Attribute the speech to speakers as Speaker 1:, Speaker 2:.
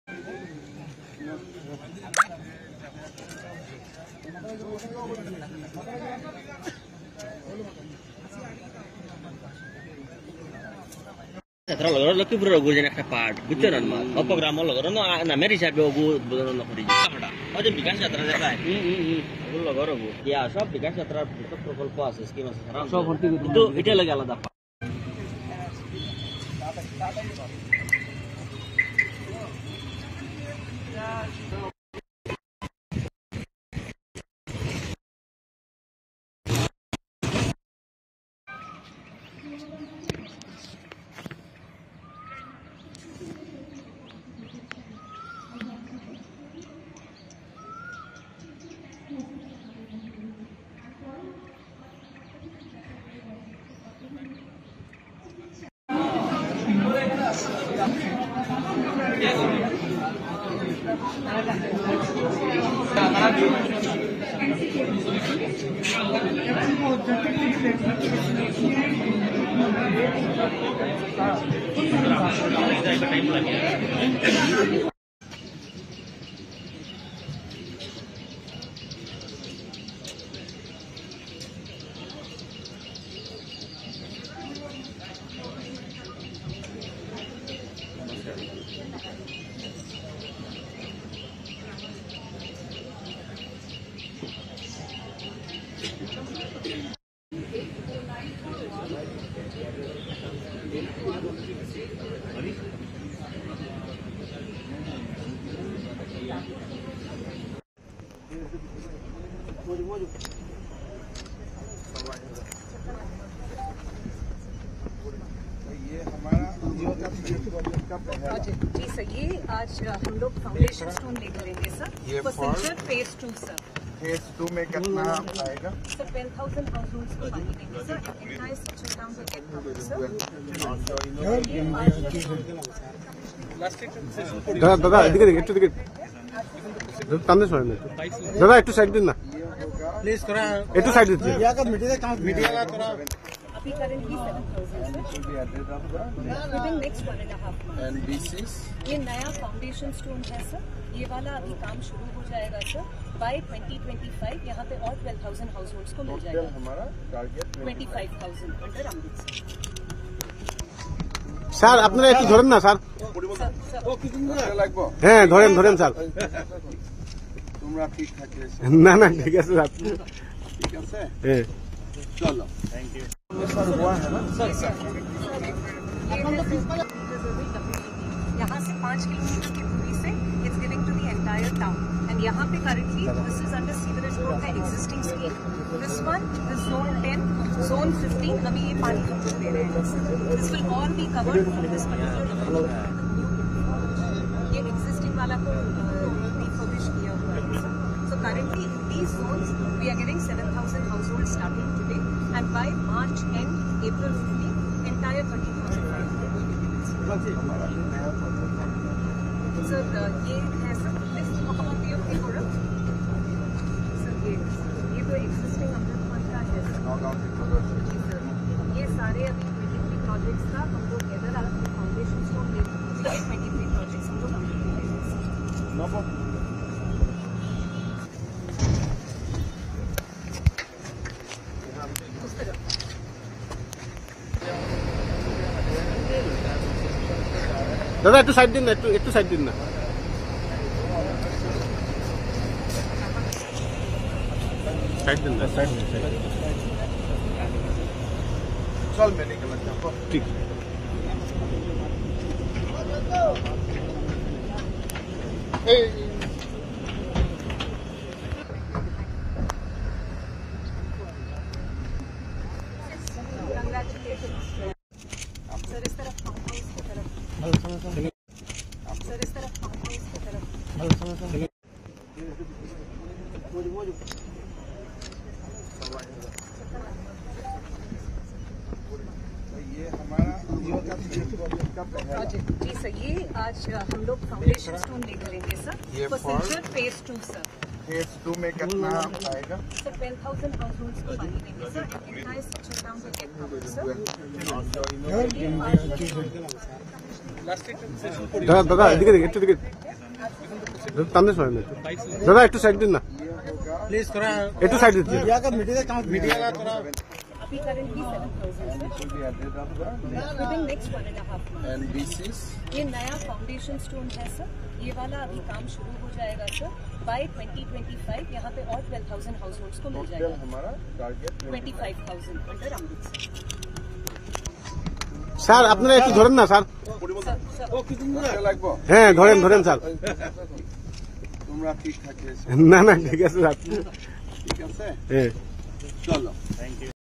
Speaker 1: Terus lagi lagi bro gue jadi part, betul kan mas? Apa grammar lagi? Nah meri siapa gue betul nak kerja. Oh jadi bikin saya terus kan? Gue lagi gue. Ya sob bikin saya terus itu prokolpa sih mas. Sob itu lagi alat apa?
Speaker 2: जी sir, ये आज हम लोग foundation stone लेकर आएंगे sir. Procedure phase 2 sir.
Speaker 3: Phase 2 में कितना आएगा?
Speaker 2: सर 10,000 हाउसहोल्ड्स को पानी देंगे सर। एंटायर स्ट्रक्चर काम विल गेट कवर्ड सर।
Speaker 4: दादा এদিকে একটু দিকে টানতে শুনেন দাদা একটু সাইড দিন না প্লিজ করা একটু সাইড দিন ইয়া কা মিডিয়া লা করা
Speaker 2: अभी currently 7,000 within next 1.5
Speaker 3: and BCs
Speaker 2: ये नया फाउंडेशन स्टोन है सर। ये वाला अभी काम शुरू हो जाएगा सर। बाय 2025 यहाँ पे और 12,000 हाउसहोल्ड्स को मिल जाएगा।
Speaker 3: हमारा टारगेट
Speaker 2: 25,000 अंडर अमृत
Speaker 4: স্যার আপনারা একটু ধরেন না স্যার
Speaker 3: লাগবো।
Speaker 4: হ্যাঁ ধরেন ধরেন স্যার
Speaker 3: তোমরা ঠিক থাকলে
Speaker 4: না না ঠিক আছে স্যার
Speaker 3: ঠিক আছে
Speaker 4: হ্যাঁ
Speaker 3: चलो थैंक यू सर हुआ है ना
Speaker 2: सर यहाँ से 5 किलोमीटर की दूरी से it's giving to the entire town and यहाँ पे currently this is under sewerage board का existing scheme. This one this zone 10 zone 15 अभी ये पानी हम लोग दे रहे हैं। This will all be covered from this particular ये एग्जिस्टिंग वाला को रिफर्बिश किया हुआ है। So currently in these zones we are getting 7,000 households starting today and by March end April 15 entire 30,000 sir ये है सर सर ये तो एग्जिस्टिंग अमृत वन का है सर। ये सारे अभी 23 प्रोजेक्ट्स का हम लोग इधर फाउंडेशन को 23 प्रोजेक्ट्स हम लोग कंप्लीट करेंगे।
Speaker 4: দাদা একটু সাইড দিন না একটু সাইড দিন না সাইড দিন না
Speaker 3: चल मैं निकल जाऊँ
Speaker 4: ঠিক এই
Speaker 2: सर इस तरफ फार्म हाउस की तरफ सर इस तरफ फार्म हाउस की तरफ
Speaker 3: ये हमारा
Speaker 2: जी सर, ये आज हम लोग फाउंडेशन स्टोन लेकर आएंगे sir. Procedure phase 2 sir.
Speaker 3: Phase 2 में कितना आएगा?
Speaker 2: सर 12,000 हाउसहोल्ड्स को पानी देंगे सर। एंटायर स्ट्रक्चर काम विल गेट कवर्ड सर।
Speaker 4: দাদা দাদা এদিকে একটু দিকে টানতে পারেন একটু দাদা একটু সাইড দিন না
Speaker 3: प्लीज थोड़ा
Speaker 4: একটু সাইড দিচ্ছি
Speaker 3: मीडिया का थोड़ा
Speaker 2: अभी currently 7,000 within next 1.5 months.
Speaker 3: And this is
Speaker 2: ये नया फाउंडेशन स्टोन है सर, ये वाला अभी काम शुरू हो जाएगा सर। बाय 2025 यहाँ पे और 12,000 हाउस होल्ड्स को मिल जाएगा।
Speaker 3: हमारा टारगेट
Speaker 2: 25,000 अंडर अमृतसर।
Speaker 4: স্যার আপনারা একটু ধরেন না স্যার
Speaker 3: লাগবো
Speaker 4: হ্যাঁ ধরেন ধরেন স্যার
Speaker 3: তোমরা ঠিক থাকে
Speaker 4: না না ঠিক আছে স্যার
Speaker 3: ঠিক আছে
Speaker 4: হ্যাঁ
Speaker 3: চলো থ্যাংক ইউ